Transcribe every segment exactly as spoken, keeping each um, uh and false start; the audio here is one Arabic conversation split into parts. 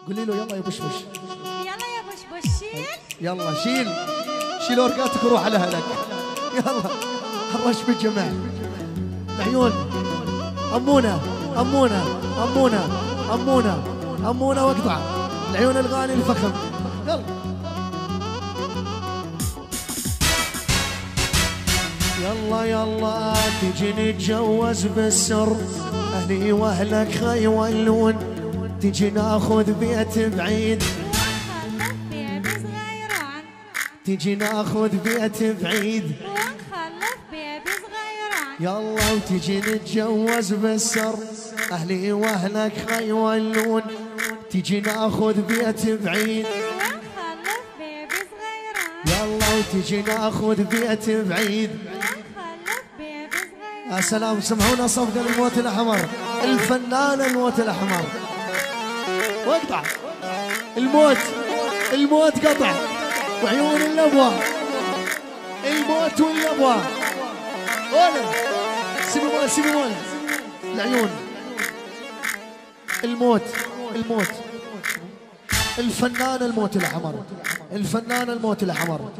قولي له يلا يا بشبش. يلا يا بشبش شيل. يلا شيل شيل ورقاتك وروح على اهلك. يلا الرش بالجماعة. العيون أمونة أمونة أمونة أمونة أمونة واقطع العيون الغالي الفخم. يلا يلا يلا تجي نتجوز بالسر، أهلي وأهلك خيولون، تجي ناخذ بيت بعيد، ونخلف بيبي صغيران. تجي ناخذ بيت بعيد، ونخلف بيبي صغيران. يلا وتجي نتجوز بالسر، أهلي وأهلك خيولون، تجي ناخذ بيت بعيد، ونخلف بيبي صغيران. يلا وتجي ناخذ بيت بعيد. ونخلف بيبي صغيران. يا سلام سمعونا صفقة الموت الأحمر، الفنان الموت الأحمر. واقطع الموت الموت قطع وعيون اللبوة، الموت واللبوة. ولا سيبي مول سيبي مول العيون. الموت الموت الفنان الموت الأحمر، الفنان الموت الأحمر.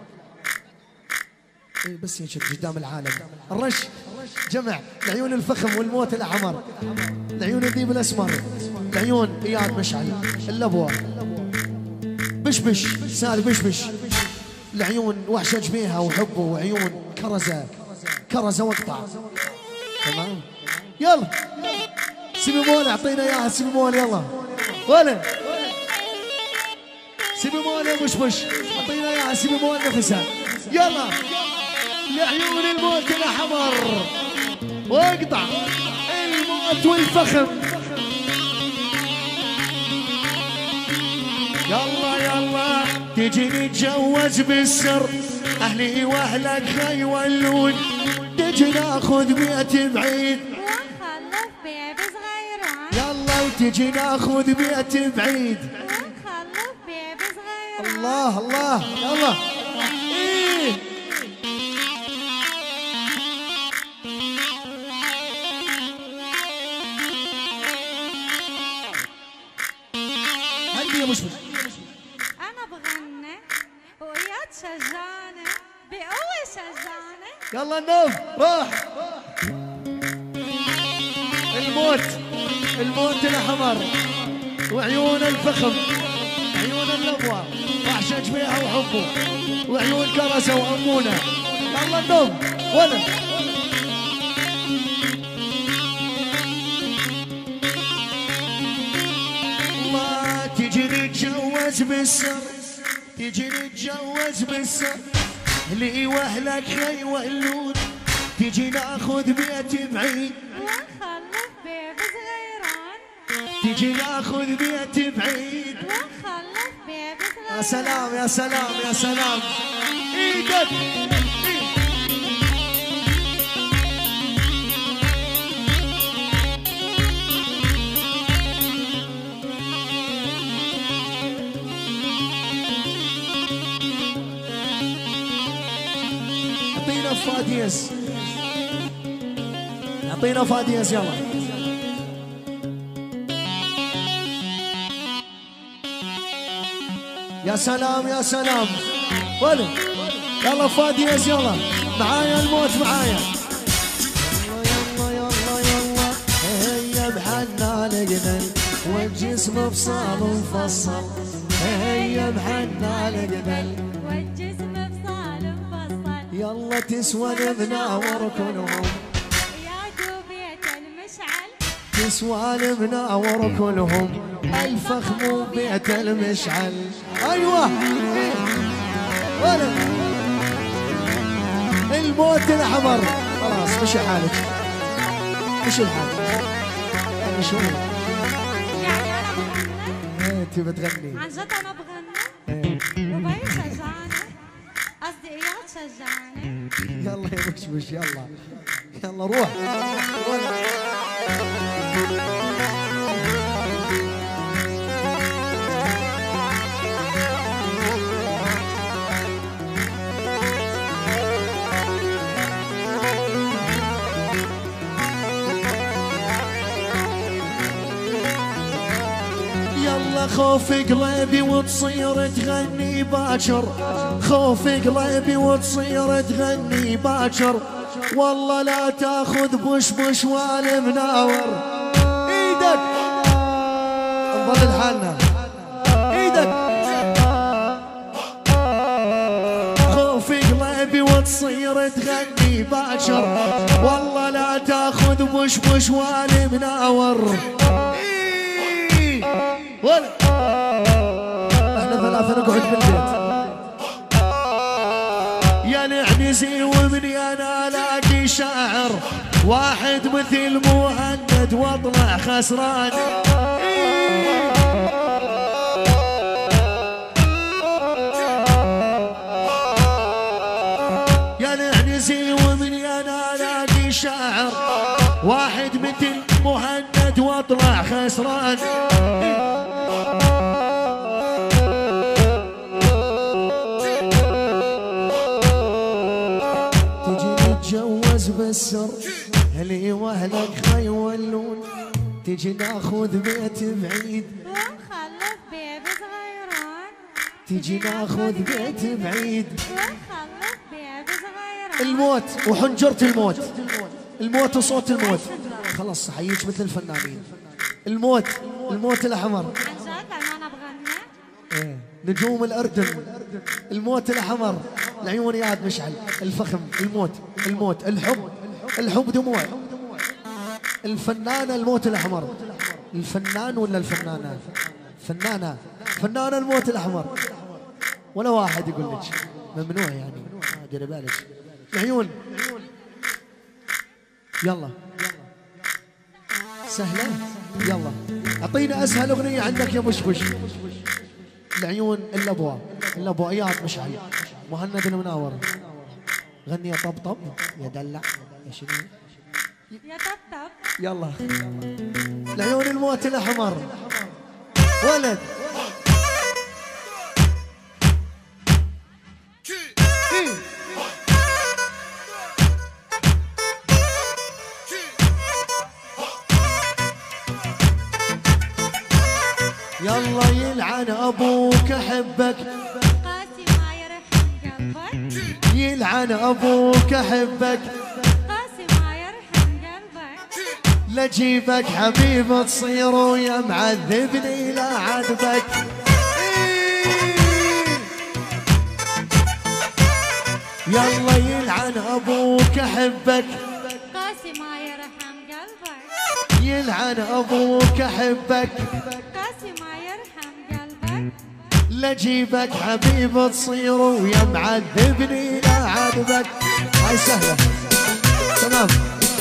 إيه بس ينشد قدام العالم. الرش جمع العيون الفخم والموت الأحمر، العيون الذيب الأسمر، العيون إياد مشعل، اللبوة بشبش سال بشبش، العيون وحشة جبيها وحبه، وعيون كرزة كرزة واقطع. تمام يلا سيبي مول اعطينا اياها سيبي مول. يلا ولا سيبي مول يا بشبش اعطينا اياها سيبي مول نفسها. يلا لعيون الموت الاحمر واقطع الموت والفخم. يلا يلا تجي نتجوز بالسر، اهلي واهلك خيولون، تجي ناخذ بيت بعيد، ونخلف بيبي صغيران. يلا وتجي ناخذ بيت بعيد. ونخلف بيبي صغيران. الله الله يلا إيه. هدي يا مشمش. أنا بغني ويا تشجعني بقوة شجعني. يلا النوم روح. الموت الموت الأحمر وعيون الفخم، عيون اللبوة وحشة جبيها وحبه، وعيون كرسة وأمونة. يلا النوم ولا ما تجي نتجوز بالسر، تجي نتجوز بالسر، لي واهلك خيولون، تجي ناخذ بيت بعيد، ونخلف بيبي صغيران. تجي ناخذ بيت بعيد. ونخلف بيبي صغيران. يا سلام يا سلام يا سلام ايدك. اعطينا فاديس اعطينا فاديس. يلا يا سلام يا سلام ولا يلا فاديس. يلا معايا الموت معايا. يلا يلا يلا هيا بحنا لقنا والجسم بصال مفصل، هيا بحنا لقنا والجسم بصال مفصل. يلا تسوى بناور كلهم، يا دوبية المشعل. تسوى بناور كلهم، الفخم بيت المشعل. ايوه ولا الموت الاحمر. خلاص مشي حالك مشي الحال. يعني شو يعني أنا بغني انت بتغني عن جد. أنا بغني إيه. وبي شجعني، قصدي إياد شجعني. يلا يا بشبش يلا يلا روح ولا يلا والله خوف قلبي وتصير تغني باكر، خوف قلبي وتصير تغني باكر، والله لا تاخذ بش بش والمناور. ايدك نظل لحالنا، ايدك خوف قلبي وتصير تغني باكر، والله لا تاخذ بش بش والمناور. ولا احنا ثلاثة نقعد بالبيت يا نعنزي ومني انا الاقي شاعر واحد مثل مهند واطلع خسران. يا نعنزي ومني انا الاقي شاعر واحد مثل مهند واطلع خسران. بالسر هلي واهلك خيولون، تجي ناخذ بيت بعيد ونخلف بيبي صغيرون، تجي ناخذ بيت بعيد ونخلف بيبي صغيرون. الموت وحنجرة الموت، الموت وصوت الموت. خلاص حييك مثل الفنانين. الموت الموت الأحمر عن جد انا بغني. ايه نجوم الأردن. الموت الأحمر العيون ياد مشعل، الفخم الموت، الموت الحب، الحب دموع. الفنانة الموت الأحمر. الفنان ولا الفنانة؟ فنانة فنانة الموت الأحمر. ولا واحد يقول لك ممنوع يعني، ما ادري بالك. العيون يلا سهلة، يلا اعطينا اسهل اغنية عندك يا بشبش. العيون اللبوة، اللبوة اياد مشعل، مهند المناور. غني يا طبطب يا دلع يا شنو يا طبطب. يلا العيون الموت الاحمر ولد. يلا يلعن ابوك احبك، قاسي ما يرحم قلبك، يلعن ابوك احبك، قاسي ما يرحم قلبك. لجيبك حبيب تصير ويا معذبني لا عذبك. يلا يلعن ابوك احبك، قاسي ما يرحم قلبك، يلعن ابوك احبك، قاسي ما يرحم قلبك. لجيبك حبيب تصير ويا معذبني لا عذبك. هاي سهلة تمام.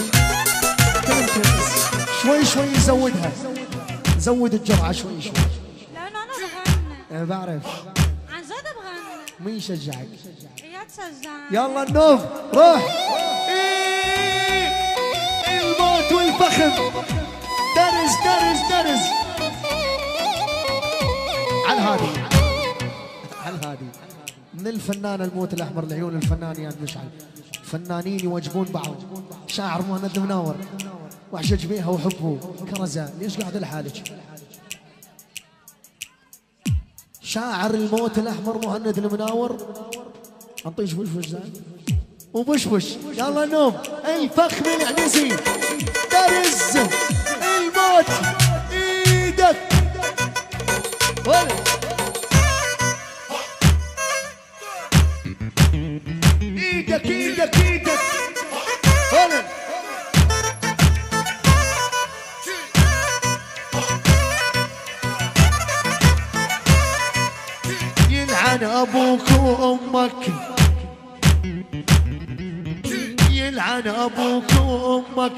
شوي شوي زودها، زود الجرعة شوي شوي. لأنه أنا بغني. أنا بعرف. عن جد بغني. مين يشجعك؟ يا تشجعني. يلا النوف روح. إيه الموت والفخم. درز درز درز على الهادي، على الهادي من الفنان الموت الأحمر. العيون الفنان ياد مشعل، فنانين يواجبون بعض. شاعر مهند المناور، واحشج بيها وحبه كرزة. ليش قاعد لحالك؟ شاعر الموت الأحمر مهند المناور. انطيش بشبش زين وبشبش. يلا نوم الفخم العنزي درز الموت. ايدك ولا ايدك ايدك ايدك ولا يلعن ابوك وامك، يلعن ابوك وامك،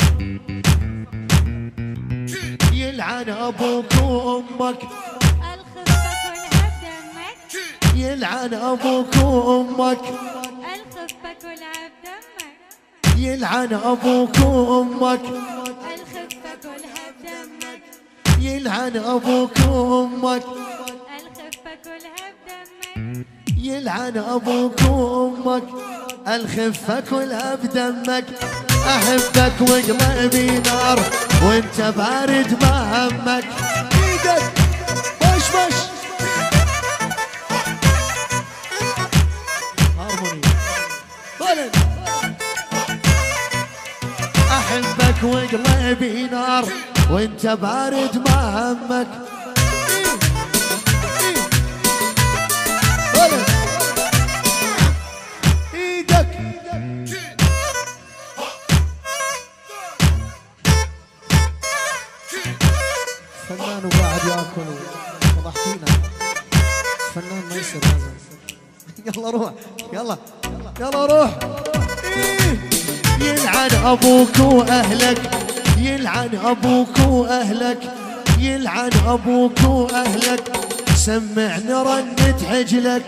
يلعن ابوك وامك، الخفة كلها بدمك، يلعن ابوك وامك، الخفة كلها بدمك، يلعن ابوك وامك، الخفة كلها بدمك، يلعن ابوك وامك، الخفة كلها بدمك. يلعن ابوك وامك، الخفة كلها بدمك. احبك وقلبي نار وانت بارد ما همك. ايدك وانت بارد ما همك. ايدك فنان وقاعد ياكل فضحتينا. فنان ما يصير لازم. يلا روح يلا يلا روح. يلعن ابوك واهلك، يلعن ابوك واهلك، يلعن ابوك واهلك، سمعني رنة عجلك.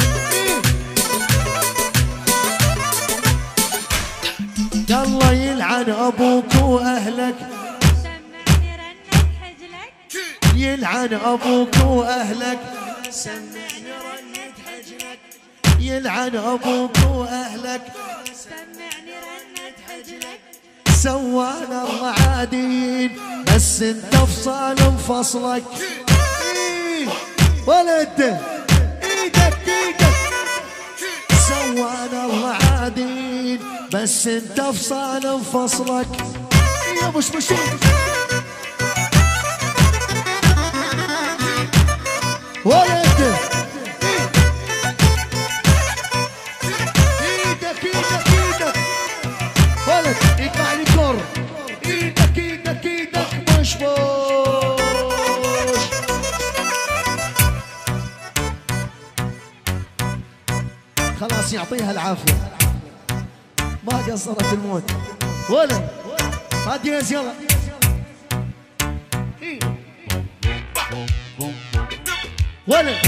يلا يلعن ابوك واهلك، سمعني رنة حجلك. يلعن ابوك واهلك، سمعني رنة حجلك. يلعن ابوك واهلك، سمعني رنة حجلك. سوانا الرعادين بس انت فصال انفصلك. ولد ايدك ايدك. سوانا الرعادين بس انت فصال انفصلك. يا مش مش ولد ايدك ايدك ايدك. ولد يطلع لي كور. ايدك ايدك ايدك مش بوش. خلاص يعطيها العافية ما قصرت الموت. ولد هاديز يلا. ولد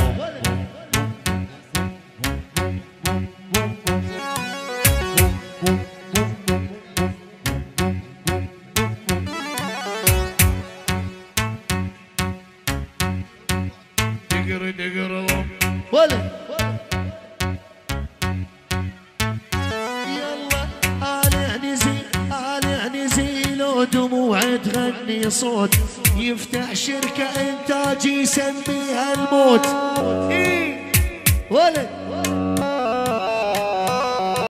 دقر دقر ولد يلا آلع نزيل آلع نزيل ودموع تغني صوت، يفتح شركة إنتاج يسميها الموت. إيه ولد